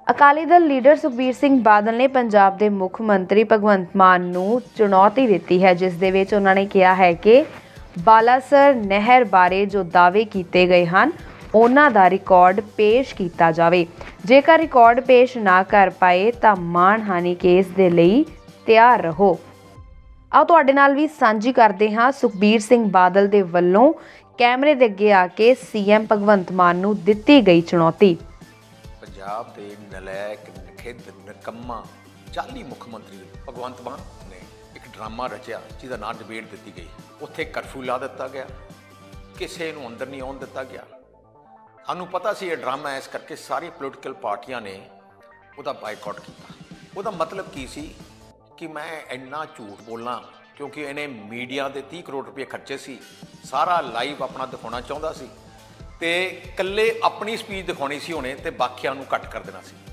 Akali Dal leader Sukhbir Singh Badal ਨੇ ਪੰਜਾਬ ਦੇ ਮੁੱਖ ਮੰਤਰੀ ਭਗਵੰਤ ਮਾਨ ਨੂੰ ਚੁਣੌਤੀ ਦਿੱਤੀ ਹੈ, ਜਿਸ ਦੇ ਵਿੱਚ ਉਹਨਾਂ ਨੇ ਕਿਹਾ ਹੈ ਕਿ ਬਾਲਾਸਰ ਨਹਿਰ ਬਾਰੇ ਜੋ ਦਾਅਵੇ ਕੀਤੇ ਗਏ ਹਨ ਉਹਨਾਂ ਦਾ ਰਿਕਾਰਡ ਪੇਸ਼ ਕੀਤਾ ਜਾਵੇ। ਜੇਕਰ ਰਿਕਾਰਡ ਪੇਸ਼ ਨਾ ਕਰ ਪਾਏ ਤਾਂ ਮਾਣਹਾਨੀ ਕੇਸ ਦੇ ਲਈ ਤਿਆਰ ਰਹੋ। ਆਓ ਤੁਹਾਡੇ ਨਾਲ ਵੀ ਸਾਂਝੀ ਕਰਦੇ ਹਾਂ ਸੁਖਬੀਰ ਸਿੰਘ ਬਾਦਲ ਦੇ ਵੱਲੋਂ कैमरे दे अगे आके सीएम भगवंत मान नूं दित्ती गई चुनौती। पंजाब के नलैक निखिद निकम्मा जाली मुख्यमंत्री भगवंत मान ने एक ड्रामा रचिया जिसका नाम डिबेट दी गई। उत्थे कर्फ्यू ला दिता गया, किसी नूं अंदर नहीं आउण दिता गया। सानूं पता सी ये ड्रामा इस करके सारी पोलिटिकल पार्टियां ने उहदा बायकॉट किया। उहदा मतलब की सी कि मैं इन्ना झूठ बोलना क्योंकि इन्हें मीडिया के 30 करोड़ रुपये खर्चे सी, सारा लाइव अपना दिखाना चाहता सी ते कल्ले अपनी स्पीच दिखानी सी उन्हें ते बाकियां नूं कट कर देना सी।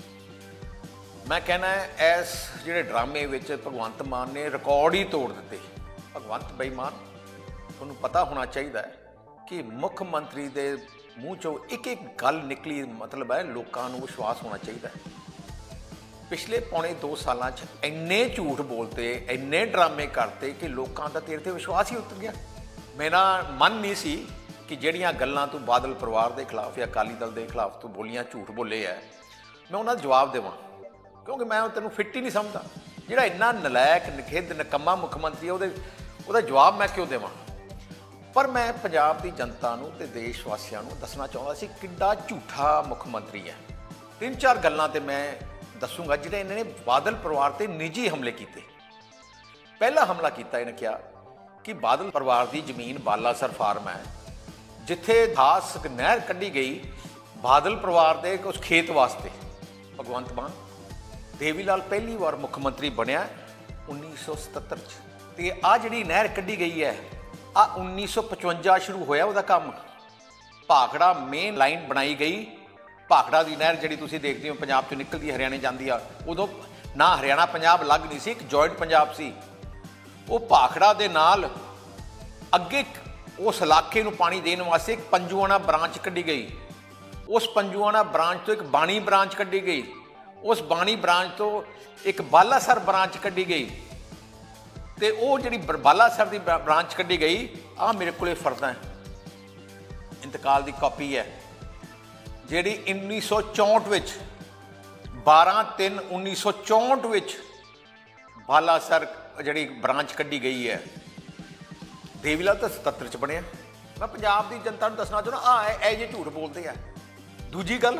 मैं कहना है इस जिहड़े ड्रामे विच भगवंत मान ने रिकॉर्ड ही तोड़ दिते। भगवंत बेईमान, तुहानूं पता होना चाहिए कि मुख मंत्री दे मूँह चों एक एक गल निकली, मतलब है लोगों को विश्वास होना चाहिए। पिछले पौने 2 सालों इन्ने झूठ बोलते, इन्ने ड्रामे करते कि लोगों का तेरे ते विश्वास ही उतर गया। मेरा मन नहीं सी कि जिहड़ियां गल्लां तू बादल परिवार के खिलाफ या अकाली दल के खिलाफ तू बोलियां झूठ बोले है मैं उन्हां दा जवाब देवां, क्योंकि मैं तेनों फिट ही नहीं समझदा। जिहड़ा इन्ना नलैक निखिद निकम्मा मुख्यमंत्री है उहदा जवाब मैं क्यों देवां। पर मैं पंजाब की जनता नूं ते देश वासियां नूं दसना चाहुंदा सी किड्डा झूठा मुख्यमंत्री है। 3-4 गल्लां ते मैं दसूँगा जिहड़े इन्होंने बादल परिवार से निजी हमले किए। पहला हमला किया इन्हें कहा कि बादल परिवार की जमीन बालासर फार्म है जिथे खास नहर कढ़ी गई बादल परिवार के उस खेत वास्ते। भगवंत मान देवीलाल पहली बार मुख्यमंत्री बनया 1977 ते आ जिहड़ी नहर कढ़ी गई है आ 1955 शुरू होया उहदा काम। भाखड़ा मेन लाइन बनाई गई। भाखड़ा की नहर जी तुम देखते हो पंजाब चो निकलती हरियाणे जाती है, उदों ना हरियाणा पंजाब अलग नहीं सी, एक जॉइंट पंजाब सी। वो भाखड़ा दे नाल अगे उस इलाके नूं पानी देने वास्ते एक पंजूआना ब्रांच कढ़ी गई। उस पंजूआना ब्रांच तो एक बाणी ब्रांच कढ़ी गई। उस बाणी ब्रांच तो एक बालासर ब्रांच कढ़ी गई। तो वो जी बालासर की ब्रांच कढ़ी गई आ मेरे को फरदा है इंतकाल की कॉपी है जिहड़ी 1964 12/3/1964 बालासर जिहड़ी ब्रांच कढ़ी गई है। देवीलाल तो 77 च बनिया। मैं पंजाब की जनता नूं दसना चाहुंदा आ ये झूठ बोलते हैं। दूजी गल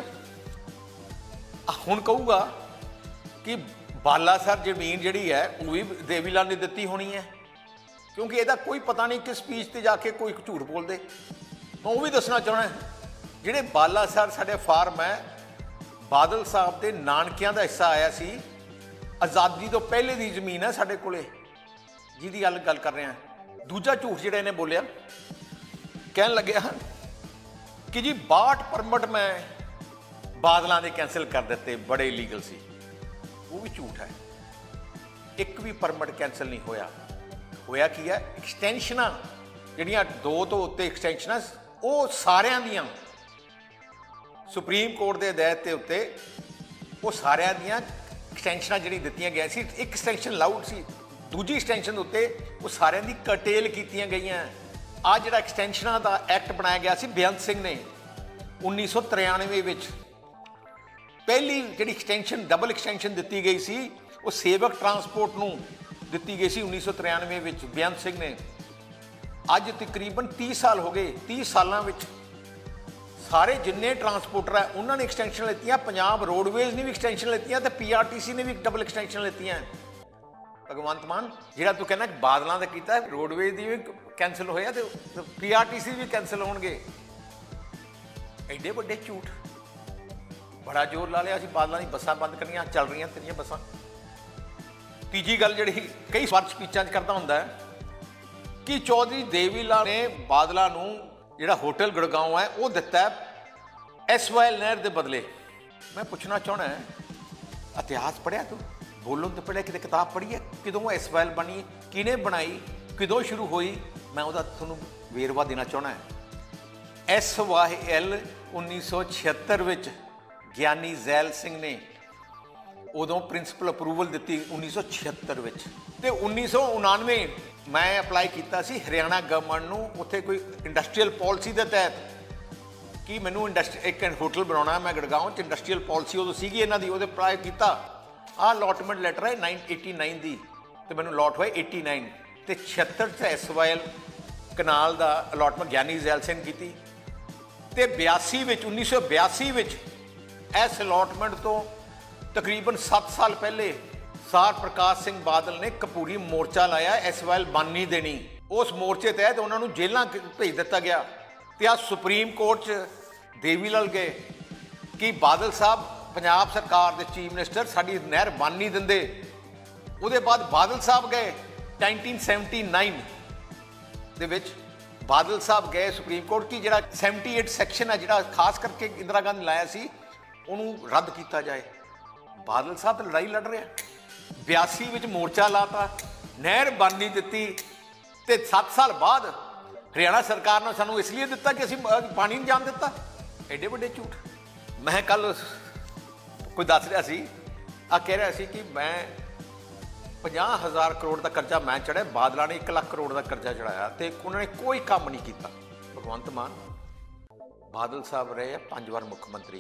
हुण कहूगा कि बालासर जमीन जिहड़ी है वो भी देवीलाल ने दित्ती होनी है, क्योंकि इहदा कोई पता नहीं कि स्पीच ते जाके कोई झूठ बोल दे। मैं वो भी दसना चाहना जिहड़े बालासर साडे फार्म है बादल साहब के नानकियां का हिस्सा आया सी। आज़ादी तो पहले की जमीन है साडे कोले जिहदी गल कर रहे हैं। दूजा झूठ जिहड़ा इन्हें बोलिया कहन लग्या कि जी 62 परमिट मैं बादलों ने कैंसिल कर दिते, बड़े इलीगल सी। वो भी झूठ है। एक भी परमिट कैंसिल नहीं होया। होया की है एक्सटेंशनां जिहड़ियां 2 तो उत्ते एक्सटेंशनां वो सारियां दियां सुप्रीम कोर्ट के हदायत के उत्ते वो सारियां दियां एक्सटेंशनां जिहड़ी दित्तियां गई सी। एक एक्सटेंशन लाउड सी, दूजी एक्सटेंशन उत्ते वो सारियां दी कटेल कीतियां गईयां। आ जिहड़ा एक्सटेंशनां दा एक्ट बनाया गया सी बेअंत सिंह ने 1993 विच। पहली जिहड़ी एक्सटेंशन डबल एक्सटेंशन दित्ती गई सी वो सेवक ट्रांसपोर्ट नूं दित्ती गई सी 1993 विच बेअंत सिंह ने। अज तकरीबन 30 साल हो गए। 30 सालों विच सारे जिन्ने ट्रांसपोर्टर है उन्होंने एक्सटेंशन लेतियां। पंजाब रोडवेज ने भी एक्सटेंशन लेतियां ते PRTC ने भी डबल एक्सटेंशन लेतियां। भगवंत मान जिहड़ा तू कहना बादलों का किया रोडवेज की भी कैंसल होया तो PRTC भी कैंसल होणगे। एडे वड्डे झूठ। बड़ा जोर ला लिया बादलों की बसां बंद करनियां, चल रही तेरियां बसां। तीजी गल जिहड़ी कई बार स्पीचां करता हुंदा है कि चौधरी देवीलाल ने बादलों नूं जिहड़ा होटल गुड़गांव है वो दिता है SYL नहर के बदले। मैं पूछना चाहना है इतिहास पढ़िया तू, बोलो तो पढ़िया, कितने किताब पढ़ी है, किदों SYL बनी, किने बनाई, किदों शुरू हुई। मैं उसका तुहानूं वेरवा देना चाहना है। SYL 1976 ਗਿਆਨੀ ਜ਼ੈਲ ਸਿੰਘ ਨੇ ਉਦੋਂ ਪ੍ਰਿੰਸੀਪਲ ਅਪਰੂਵਲ ਦਿੱਤੀ 1976 ਵਿੱਚ, ਤੇ 1999 ਮੈਂ ਅਪਲਾਈ ਕੀਤਾ ਸੀ ਹਰਿਆਣਾ ਗਵਰਨਮੈਂਟ ਨੂੰ ਉੱਥੇ ਕੋਈ ਇੰਡਸਟਰੀਅਲ ਪਾਲਿਸੀ ਦੇ ਤਹਿਤ ਕਿ ਮੈਨੂੰ ਇੱਕ ਹੋਟਲ ਬਣਾਉਣਾ। ਮੈਂ ਗੜਗਾਉਂ 'ਚ ਇੰਡਸਟਰੀਅਲ ਪਾਲਿਸੀ ਉਦੋਂ ਸੀਗੀ ਇਹਨਾਂ ਦੀ, ਉਹਦੇ ਅਪਲਾਈ ਕੀਤਾ। ਆਹ ਅਲੋਟਮੈਂਟ ਲੈਟਰ ਹੈ 989 ਦੀ, ਤੇ ਮੈਨੂੰ ਅਲੋਟ ਹੋਏ 89, ਤੇ 76 'ਚ ਐਸਵਾਈਐਲ ਕਨਾਲ ਦਾ ਅਲੋਟਮੈਂਟ ਗਿਆਨੀ ਜ਼ੈਲ ਸਿੰਘ ਕੀਤੀ, ਤੇ 82 ਵਿੱਚ 1982 ਵਿੱਚ ਇਸ ਅਲੋਟਮੈਂਟ ਤੋਂ ਤਕਰੀਬਨ 7 ਸਾਲ ਪਹਿਲੇ ਸਰ ਪ੍ਰਕਾਸ਼ ਸਿੰਘ ਬਾਦਲ ਨੇ ਕਪੂਰੀ ਮੋਰਚਾ ਲਾਇਆ ਐਸਵਾਈਐਲ ਬੰਨ ਨਹੀਂ ਦੇਣੀ। ਉਸ ਮੋਰਚੇ ਤਹਿਤ ਉਹਨਾਂ ਨੂੰ ਜੇਲ੍ਹਾਂ ਭੇਜ ਦਿੱਤਾ ਗਿਆ, ਤੇ ਆ ਸੁਪਰੀਮ ਕੋਰਟ 'ਚ ਦੇਵੀਲਾਲ ਗਏ ਕਿ ਬਾਦਲ ਸਾਹਿਬ ਪੰਜਾਬ ਸਰਕਾਰ ਦੇ ਚੀਫ ਮਿਨਿਸਟਰ ਸਾਡੀ ਨਹਿਰ ਬੰਨ ਨਹੀਂ ਦਿੰਦੇ। ਉਹਦੇ ਬਾਅਦ ਬਾਦਲ ਸਾਹਿਬ ਗਏ 1979 ਦੇ ਵਿੱਚ, ਬਾਦਲ ਸਾਹਿਬ ਗਏ ਸੁਪਰੀਮ ਕੋਰਟ ਕਿ ਜਿਹੜਾ 78 ਸੈਕਸ਼ਨ ਹੈ ਜਿਹੜਾ ਖਾਸ ਕਰਕੇ ਇੰਦਰਾ ਗਾਂਧੀ ਲਾਇਆ ਸੀ ਉਹਨੂੰ ਰੱਦ ਕੀਤਾ ਜਾਏ। ਬਾਦਲ ਸਾਹਿਬ ਤਾਂ ਲੜਾਈ ਲੜ ਰਿਹਾ, 82 ਵਿੱਚ ਮੋਰਚਾ ਲਾਤਾ, ਨਹਿਰ ਬੰਨ ਨਹੀਂ ਦਿੱਤੀ, ਤੇ 7 ਸਾਲ ਬਾਅਦ ਹਰਿਆਣਾ ਸਰਕਾਰ ਨੇ ਸਾਨੂੰ ਇਸ ਲਈ ਦਿੱਤਾ ਕਿ ਅਸੀਂ ਪਾਣੀ ਨਹੀਂ ਜਾਣ ਦਿੱਤਾ। ਐਡੇ ਵੱਡੇ ਝੂਠ। ਮੈਂ ਕੱਲ ਕੋਈ ਦੱਸ ਰਿਹਾ ਸੀ, ਆ ਕਹਿ ਰਿਹਾ ਸੀ ਕਿ ਮੈਂ 50,000 ਕਰੋੜ ਦਾ ਕਰਜ਼ਾ ਮੈਂ ਚੜ੍ਹਿਆ, ਬਾਦਲਾਂ ਨੇ 1 ਲੱਖ ਕਰੋੜ ਦਾ ਕਰਜ਼ਾ ਚੜਾਇਆ, ਤੇ ਉਹਨਾਂ ਨੇ ਕੋਈ ਕੰਮ ਨਹੀਂ ਕੀਤਾ। ਭਗਵੰਤ ਮਾਨ ਬਾਦਲ ਸਾਹਿਬ ਰਹੇ ਆ 5 ਵਾਰ ਮੁੱਖ ਮੰਤਰੀ।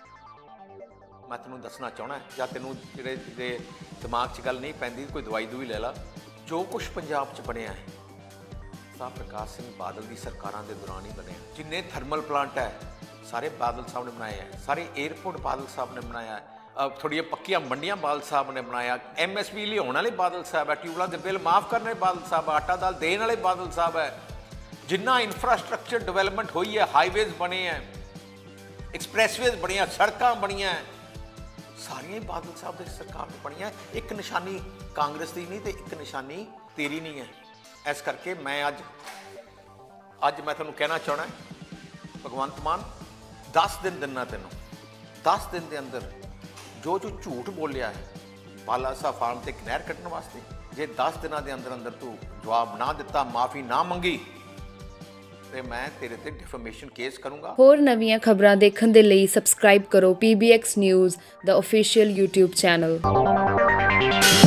ਮੈਂ ਤੈਨੂੰ ਦੱਸਣਾ ਚਾਹੁੰਦਾ, ਜਾਂ ਤੈਨੂੰ ਜਿਹੜੇ ਦੇ ਦਿਮਾਗ 'ਚ ਗੱਲ ਨਹੀਂ ਪੈਂਦੀ ਕੋਈ ਦਵਾਈ ਦੂਈ ਲੈ ਲਾ, ਜੋ ਕੁਛ ਪੰਜਾਬ 'ਚ ਬਣਿਆ ਹੈ ਸਰ ਪ੍ਰਕਾਸ਼ ਸਿੰਘ ਬਾਦਲ ਦੀ ਸਰਕਾਰਾਂ ਦੇ ਦੌਰਾਨ ਹੀ ਬਣਿਆ। ਜਿੰਨੇ ਥਰਮਲ ਪਲਾਂਟ ਹੈ ਸਾਰੇ ਬਾਦਲ ਸਾਹਿਬ ਨੇ ਬਣਾਏ ਹੈ, ਸਾਰੇ ਏਅਰਪੋਰਟ ਬਾਦਲ ਸਾਹਿਬ ਨੇ ਬਣਾਇਆ ਹੈ, ਥੋੜ੍ਹੀਆਂ ਪੱਕੀਆਂ ਮੰਡੀਆਂ ਬਾਦਲ ਸਾਹਿਬ ਨੇ ਬਣਾਇਆ, MSP ਲਿਆਉਣ ਵਾਲੇ ਬਾਦਲ ਸਾਹਿਬ ਹੈ, ਟਿਊਬਲਾਂ ਦੇ ਬਿੱਲ ਮਾਫ਼ ਕਰਨ ਵਾਲੇ ਬਾਦਲ ਸਾਹਿਬ, ਆਟਾ ਦਾਲ ਦੇਣ ਵਾਲੇ ਬਾਦਲ ਸਾਹਿਬ ਹੈ। ਜਿੰਨਾ ਇਨਫਰਾਸਟਰਕਚਰ ਡਿਵੈਲਪਮੈਂਟ ਹੋਈ ਹੈ, ਹਾਈਵੇਜ਼ ਬਣੇ ਹੈ, ਐਕਸਪ੍ਰੈਸਵੇਜ਼ ਬਣੀਆਂ, ਸੜਕਾਂ ਬਣੀਆਂ, ਸਾਰੀਆਂ ਹੀ ਬਾਦਲ ਸਾਹਿਬ ਦੀ ਸਰਕਾਰ ਨੇ ਬਣੀਆਂ। ਇੱਕ ਨਿਸ਼ਾਨੀ ਕਾਂਗਰਸ ਦੀ ਨਹੀਂ, ਤੇ ਇੱਕ ਨਿਸ਼ਾਨੀ ਤੇਰੀ ਨਹੀਂ ਹੈ। ਇਸ ਕਰਕੇ ਮੈਂ ਅੱਜ ਮੈਂ ਤੁਹਾਨੂੰ ਕਹਿਣਾ ਚਾਹੁੰਦਾ, ਭਗਵੰਤ ਮਾਨ 10 ਦਿਨ ਦਿੰਨਾ ਤੈਨੂੰ, 10 ਦਿਨ ਦੇ ਅੰਦਰ ਜੋ ਝੂਠ ਬੋਲਿਆ ਹੈ ਬਾਲਾ ਸਾਹਿਬ ਫਾਰਮ ਤੇ ਇੱਕ ਨਹਿਰ ਕੱਢਣ ਵਾਸਤੇ, ਜੇ 10 ਦਿਨਾਂ ਦੇ ਅੰਦਰ ਤੂੰ ਜਵਾਬ ਨਾ ਦਿੱਤਾ, ਮਾਫੀ ਨਾ ਮੰਗੀ, ਤੇ ਮੈਂ ਤੇਰੇ ਤੇ ਡਿਫੇਮੇਸ਼ਨ ਕੇਸ ਕਰੂੰਗਾ। ਹੋਰ ਨਵੀਆਂ ਖਬਰਾਂ ਦੇਖਣ ਦੇ ਲਈ ਸਬਸਕ੍ਰਾਈਬ ਕਰੋ PBX ਨਿਊਜ਼ ਦਾ ਆਫੀਸ਼ੀਅਲ YouTube ਚੈਨਲ।